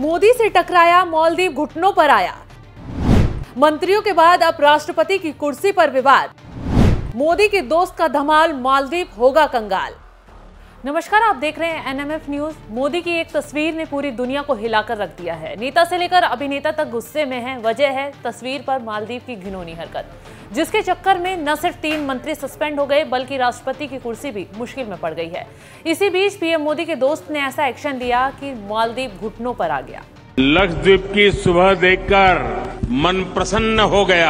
मोदी से टकराया, मालदीव घुटनों पर आया। मंत्रियों के बाद अब राष्ट्रपति की कुर्सी पर विवाद। मोदी के दोस्त का धमाल, मालदीव होगा कंगाल। नमस्कार, आप देख रहे हैं NMF न्यूज। मोदी की एक तस्वीर ने पूरी दुनिया को हिलाकर रख दिया है। नेता से लेकर अभिनेता तक गुस्से में है। वजह है तस्वीर पर मालदीव की घिनौनी हरकत, जिसके चक्कर में न सिर्फ 3 मंत्री सस्पेंड हो गए बल्कि राष्ट्रपति की कुर्सी भी मुश्किल में पड़ गई है। इसी बीच पीएम मोदी के दोस्त ने ऐसा एक्शन लिया कि मालदीव घुटनों पर आ गया। लक्षद्वीप की सुबह देखकर मन प्रसन्न हो गया।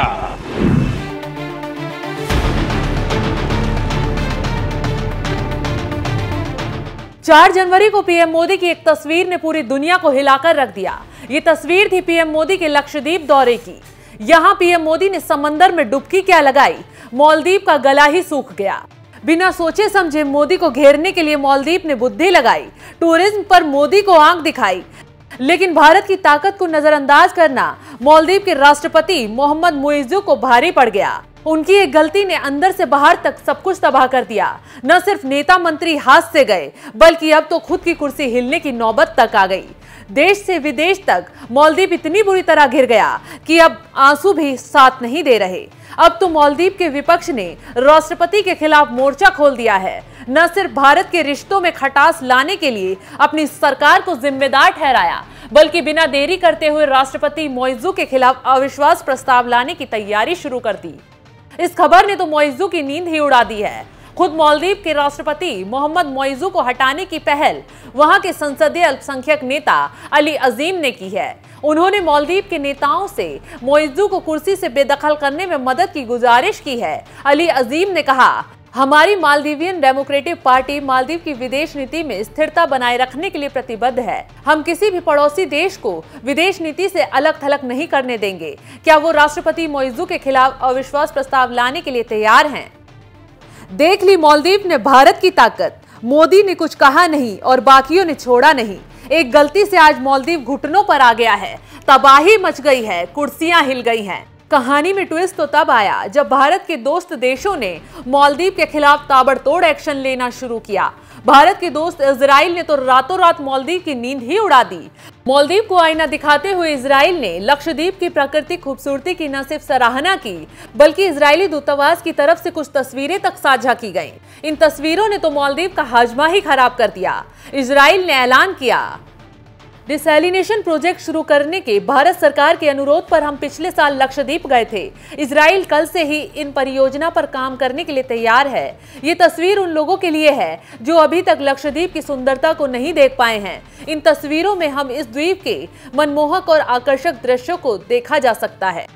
4 जनवरी को पीएम मोदी की एक तस्वीर ने पूरी दुनिया को हिलाकर रख दिया। ये तस्वीर थी पीएम मोदी के लक्षद्वीप दौरे की। यहां पीएम मोदी ने समंदर में डुबकी क्या लगाई, मालदीव का गला ही सूख गया। बिना सोचे समझे मोदी को घेरने के लिए मालदीव ने बुद्धि लगाई, टूरिज्म पर मोदी को आंख दिखाई। लेकिन भारत की ताकत को नजरअंदाज करना मालदीव के राष्ट्रपति मोहम्मद मुइज्जू को भारी पड़ गया। उनकी एक गलती ने अंदर से बाहर तक सब कुछ तबाह कर दिया। न सिर्फ नेता मंत्री हाथ से गए बल्कि अब तो खुद की कुर्सी हिलने की नौबत तक आ गई। देश से विदेश तक मालदीव इतनी बुरी तरह घिर गया कि अब आंसू भी साथ नहीं दे रहे। अब तो मालदीव के विपक्ष ने राष्ट्रपति के खिलाफ मोर्चा खोल दिया है। न सिर्फ भारत के रिश्तों में खटास लाने के लिए अपनी सरकार को जिम्मेदार ठहराया, बल्कि बिना देरी करते हुए राष्ट्रपति मुइज्जू के खिलाफ अविश्वास प्रस्ताव लाने की तैयारी शुरू कर दी। इस खबर ने तो मुइज्जू की नींद ही उड़ा दी है। खुद मालदीव के राष्ट्रपति मोहम्मद मुइज्जू को हटाने की पहल वहां के संसदीय अल्पसंख्यक नेता अली अजीम ने की है। उन्होंने मालदीव के नेताओं से मुइज्जू को कुर्सी से बेदखल करने में मदद की गुजारिश की है। अली अजीम ने कहा, हमारी मालदीवियन डेमोक्रेटिक पार्टी मालदीव की विदेश नीति में स्थिरता बनाए रखने के लिए प्रतिबद्ध है। हम किसी भी पड़ोसी देश को विदेश नीति से अलग थलग नहीं करने देंगे। क्या वो राष्ट्रपति मुइज्जू के खिलाफ अविश्वास प्रस्ताव लाने के लिए तैयार हैं? देख ली मालदीव ने भारत की ताकत। मोदी ने कुछ कहा नहीं और बाकियों ने छोड़ा नहीं। एक गलती से आज मालदीव घुटनों पर आ गया है। तबाही मच गई है, कुर्सियां हिल गई हैं। कहानी में ट्विस्ट तो तब आया जब भारत के दोस्त देशों ने मालदीव के खिलाफ ताबड़तोड़ एक्शन लेना शुरू किया। भारत के दोस्त इजराइल ने तो रातों रात मालदीव की नींद ही उड़ा दी। मालदीव को आईना दिखाते हुए इजराइल ने लक्षद्वीप की प्राकृतिक खूबसूरती की न सिर्फ सराहना की बल्कि इजरायली दूतावास की तरफ से कुछ तस्वीरें तक साझा की गईं। इन तस्वीरों ने तो मालदीव का हाजमा ही खराब कर दिया। इजराइल ने ऐलान किया, डिसैलिनेशन प्रोजेक्ट शुरू करने के भारत सरकार के अनुरोध पर हम पिछले साल लक्षद्वीप गए थे। इजराइल कल से ही इन परियोजना पर काम करने के लिए तैयार है। ये तस्वीर उन लोगों के लिए है जो अभी तक लक्षद्वीप की सुंदरता को नहीं देख पाए हैं। इन तस्वीरों में हम इस द्वीप के मनमोहक और आकर्षक दृश्यों को देखा जा सकता है।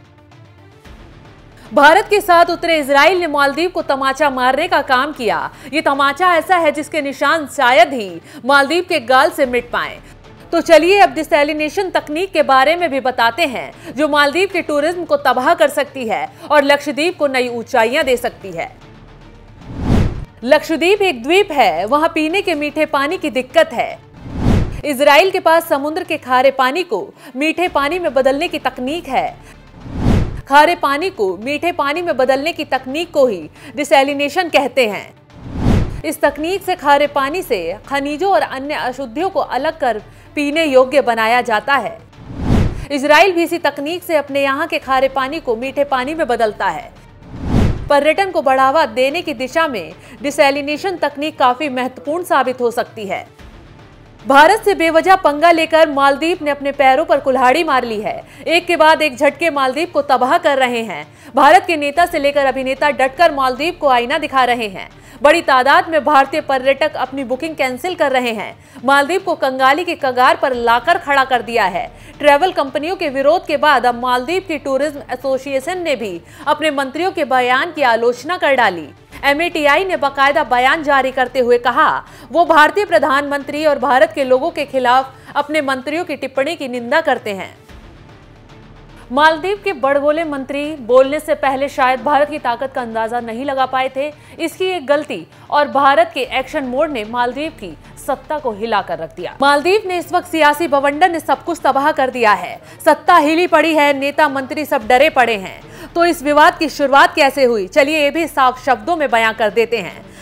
भारत के साथ उतरे इजराइल ने मालदीव को तमाचा मारने का काम किया। ये तमाचा ऐसा है जिसके निशान शायद ही मालदीव के गाल से मिट पाए। तो चलिए अब डिसैलिनेशन तकनीक के बारे में भी बताते हैं जो मालदीव के टूरिज्म को तबाह कर सकती है और लक्षद्वीप को नई ऊंचाइयां दे सकती है। लक्षद्वीप एक द्वीप है, वहां पीने के मीठे पानी की दिक्कत है। इजराइल के पास समुद्र के खारे पानी को मीठे पानी में बदलने की तकनीक है। खारे पानी को मीठे पानी में बदलने की तकनीक को ही डिसैलिनेशन कहते हैं। इस तकनीक से खारे पानी से खनिजों और अन्य अशुद्धियों को अलग कर पीने योग्य बनाया जाता है। इजराइल भी इसी तकनीक से अपने यहाँ के खारे पानी को मीठे पानी में बदलता है। पर्यटन को बढ़ावा देने की दिशा में डिसैलिनेशन तकनीक काफी महत्वपूर्ण साबित हो सकती है। भारत से बेवजह पंगा लेकर मालदीव ने अपने पैरों पर कुल्हाड़ी मार ली है। एक के बाद एक झटके मालदीव को तबाह कर रहे हैं। भारत के नेता से लेकर अभिनेता डटकर मालदीव को आईना दिखा रहे हैं। बड़ी तादाद में भारतीय पर्यटक अपनी बुकिंग कैंसिल कर रहे हैं। मालदीव को कंगाली के कगार पर लाकर खड़ा कर दिया है। ट्रैवल कंपनियों के विरोध के बाद अब मालदीव की टूरिज्म एसोसिएशन ने भी अपने मंत्रियों के बयान की आलोचना कर डाली। MATI ने बाकायदा बयान जारी करते हुए कहा, वो भारतीय प्रधानमंत्री और भारत के लोगों के खिलाफ अपने मंत्रियों की टिप्पणी की निंदा करते हैं। मालदीव के बड़बोले मंत्री बोलने से पहले शायद भारत की ताकत का अंदाजा नहीं लगा पाए थे। इसकी एक गलती और भारत के एक्शन मोड ने मालदीव की सत्ता को हिला कर रख दिया। मालदीव ने इस वक्त सियासी बवंडर ने सब कुछ तबाह कर दिया है। सत्ता हिली पड़ी है, नेता मंत्री सब डरे पड़े हैं। तो इस विवाद की शुरुआत कैसे हुई, चलिए ये भी साफ शब्दों में बयां कर देते हैं।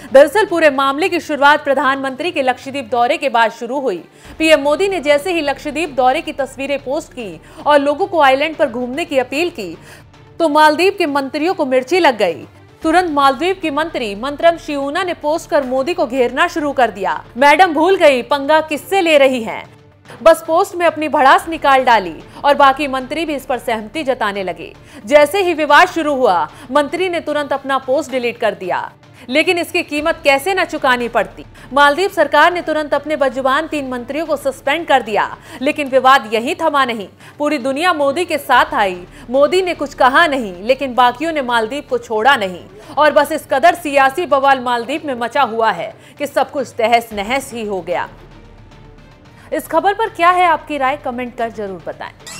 दरअसल पूरे मामले की शुरुआत प्रधानमंत्री के लक्षद्वीप दौरे के बाद शुरू हुई। पीएम मोदी ने जैसे ही लक्षद्वीप दौरे की तस्वीरें पोस्ट की और लोगों को आइलैंड पर घूमने की अपील की तो मालदीव के मंत्रियों को मिर्ची लग गई। तुरंत मालदीव की मंत्री मंत्रम शिवूना ने पोस्ट कर मोदी को घेरना शुरू कर दिया। मैडम भूल गई पंगा किससे ले रही हैं। बस पोस्ट में अपनी भड़ास निकाल डाली और बाकी मंत्री भी इस पर सहमति जताने लगे। जैसे ही विवाद शुरू हुआ, मंत्री ने तुरंत अपना पोस्ट डिलीट कर दिया। लेकिन इसकी कीमत कैसे न चुकानी पड़ती। मालदीव सरकार ने तुरंत अपने बजुबान 3 मंत्रियों को सस्पेंड कर दिया। लेकिन विवाद यहीं थमा नहीं। पूरी दुनिया मोदी के साथ आई। मोदी ने कुछ कहा नहीं, लेकिन बाकियों ने मालदीव को छोड़ा नहीं। और बस इस कदर सियासी बवाल मालदीव में मचा हुआ है कि सब कुछ तहस नहस ही हो गया। इस खबर पर क्या है आपकी राय, कमेंट कर जरूर बताएं।